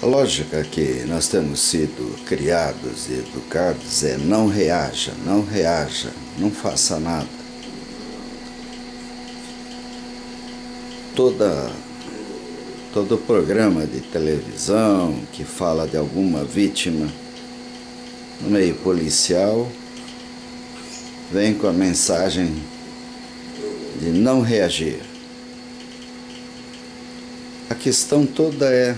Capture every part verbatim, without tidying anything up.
A lógica que nós temos sido criados e educados é não reaja, não reaja, não faça nada. Toda, todo programa de televisão que fala de alguma vítima no meio policial vem com a mensagem de não reagir. A questão toda é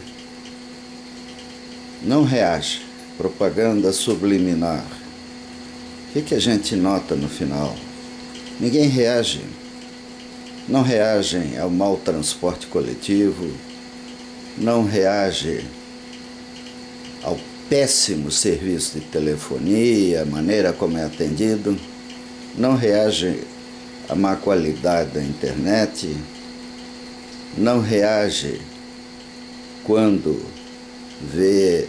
não reage, propaganda subliminar. O que, que a gente nota no final? Ninguém reage. Não reagem ao mau transporte coletivo, não reage ao péssimo serviço de telefonia, a maneira como é atendido, não reage à má qualidade da internet, não reage quando vê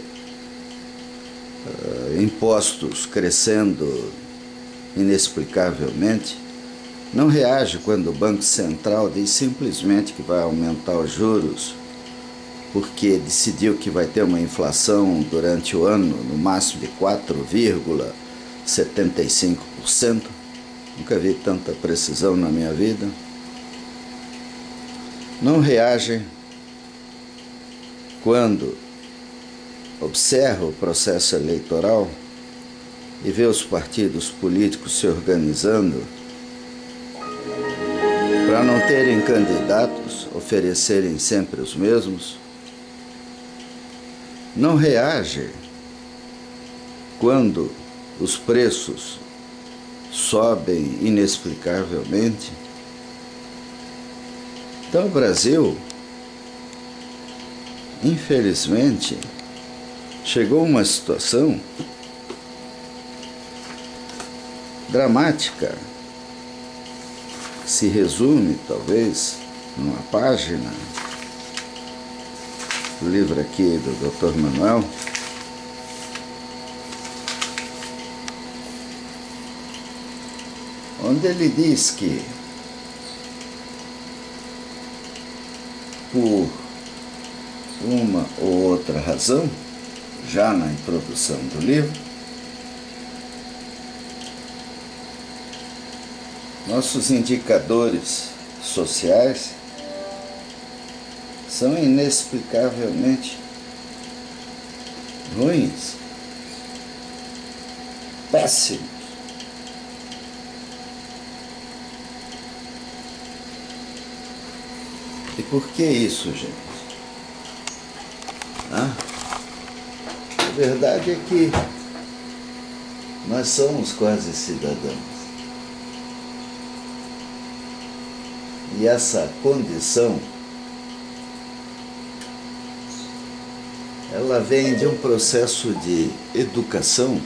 uh, impostos crescendo inexplicavelmente, não reage quando o Banco Central diz simplesmente que vai aumentar os juros porque decidiu que vai ter uma inflação durante o ano no máximo de quatro vírgula setenta e cinco por cento. Nunca vi tanta precisão na minha vida. Não reage quando observa o processo eleitoral e vê os partidos políticos se organizando para não terem candidatos, oferecerem sempre os mesmos. Não reage quando os preços sobem inexplicavelmente. Então o Brasil, infelizmente, chegou a uma situação dramática, que se resume, talvez, numa página do livro aqui do doutor Manuel, onde ele diz que, por uma ou outra razão, já na introdução do livro, nossos indicadores sociais são inexplicavelmente ruins, péssimos. E por que isso, gente? Ah? A verdade é que nós somos quase cidadãos. E essa condição, ela vem de um processo de educação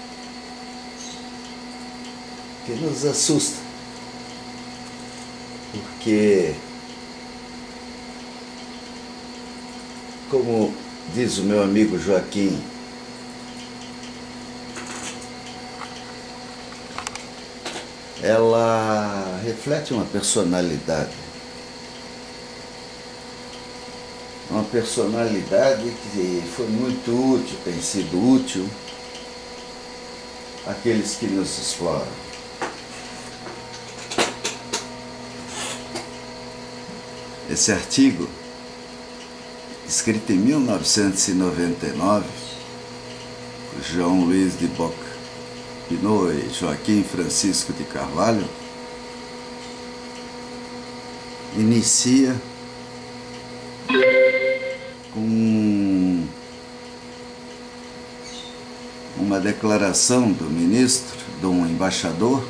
que nos assusta. Porque, como diz o meu amigo Joaquim, ela reflete uma personalidade. Uma personalidade que foi muito útil, tem sido útil àqueles que nos exploram. Esse artigo, escrito em mil novecentos e noventa e nove, por João Luiz de Boca Pinot e Joaquim Francisco de Carvalho, inicia com uma declaração do ministro, de um embaixador,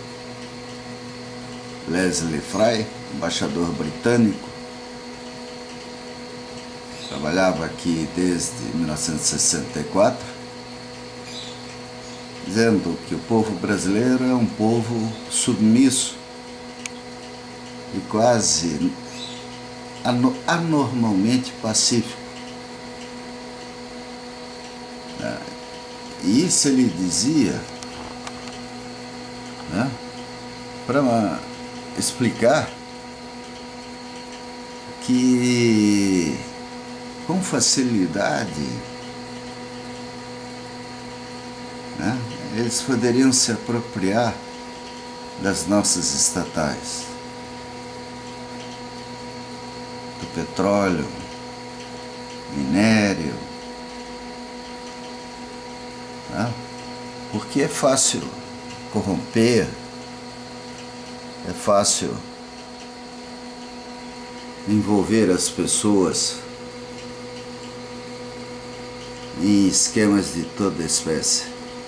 Leslie Fry, embaixador britânico, trabalhava aqui desde mil novecentos e sessenta e quatro, dizendo que o povo brasileiro é um povo submisso e quase anormalmente pacífico. E isso ele dizia, né, para explicar que com facilidade eles poderiam se apropriar das nossas estatais, do petróleo, minério, tá? Porque é fácil corromper, é fácil envolver as pessoas em esquemas de toda espécie.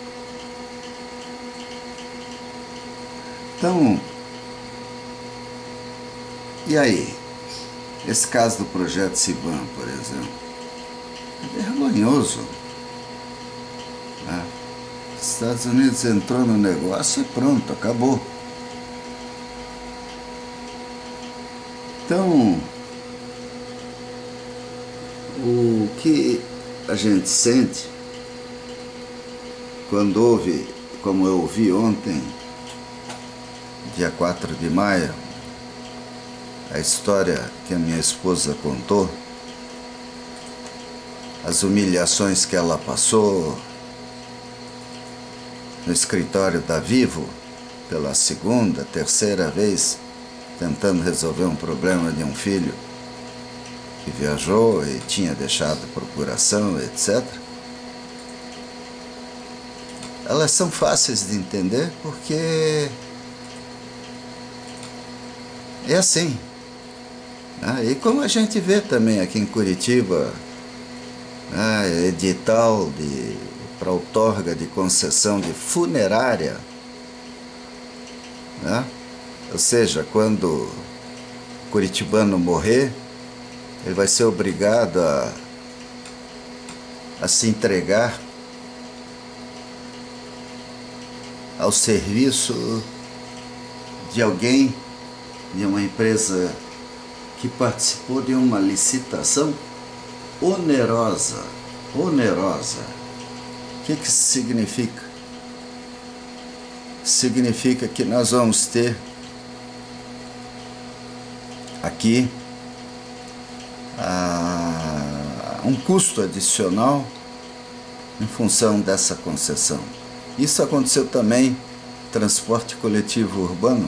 Então, e aí? Esse caso do projeto Civan, por exemplo, é vergonhoso, né? Os Estados Unidos entrou no negócio e pronto, acabou. Então, o que a gente sente quando ouve, como eu ouvi ontem, dia quatro de maio, a história que a minha esposa contou, as humilhações que ela passou no escritório da Vivo, pela segunda, terceira vez, tentando resolver um problema de um filho que viajou e tinha deixado procuração, etcétera. Elas são fáceis de entender porque é assim. Ah, e como a gente vê também aqui em Curitiba, ah, edital para outorga de concessão de funerária, né? Ou seja, quando o curitibano morrer, ele vai ser obrigado a, a se entregar ao serviço de alguém, de uma empresa que participou de uma licitação onerosa. Onerosa. O que que isso significa? Significa que nós vamos ter aqui ah, um custo adicional em função dessa concessão. Isso aconteceu também no transporte coletivo urbano.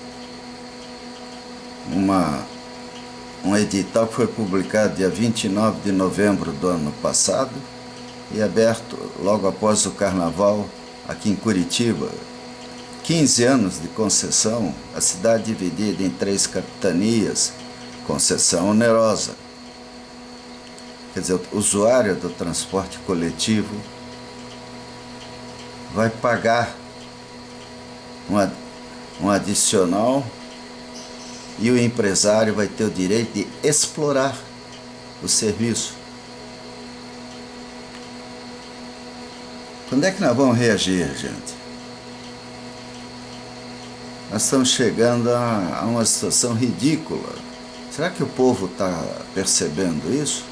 Uma, um edital foi publicado dia vinte e nove de novembro do ano passado e aberto logo após o carnaval aqui em Curitiba. quinze anos de concessão, a cidade dividida em três capitanias, concessão onerosa. Quer dizer, o usuário do transporte coletivo vai pagar uma, um adicional e o empresário vai ter o direito de explorar o serviço. Quando é que nós vamos reagir, gente? Nós estamos chegando a, a uma situação ridícula. Será que o povo está percebendo isso?